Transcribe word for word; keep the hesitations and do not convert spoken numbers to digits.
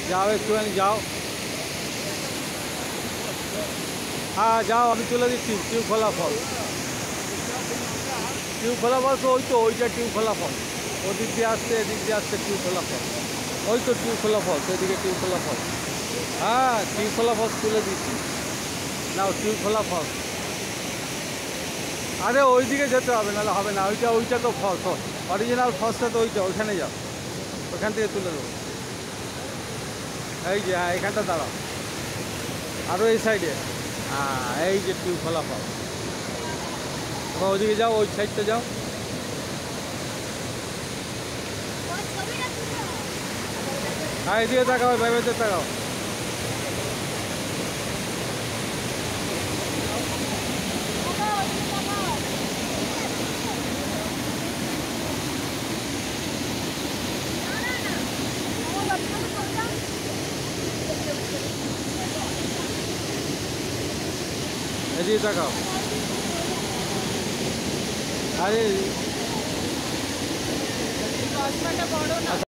যাও একটুখানি যাও। হ্যাঁ যাও, আমি তুলে দিচ্ছি। টিউব খোলা ফল, টিউব খোলা ফল তো ওই তো ওইটা টিউব খোলা ফল। ওদিক দিয়ে আসছে, এদিক দিয়ে আসছে টিউব খোলা ফল। ওই তো টিউব খোলা ফল, সেদিকে টিউব খোলা ফল। হ্যাঁ টিউব খোলা ফল তুলে দিচ্ছি। নাও টিউব খোলা ফল। আরে ওইদিকে যেতে হবে, নাহলে হবে না। ওইটা ওইটা তো ফল, অরিজিনাল ফলসটা তো ওইটা, ওইখানে যাও, ওখান থেকে তুলে দেবো। এই যে হ্যাঁ এখানটা দাঁড়াও, আরও এই সাইডে। হ্যাঁ এই যে টিউব খোলা ফল। ওইদিকে যাও, ওই সাইডটা যাও। হ্যাঁ এদিকে তাকাও, বাইবেতে তাকাও। এদিকে তাকাও। আরে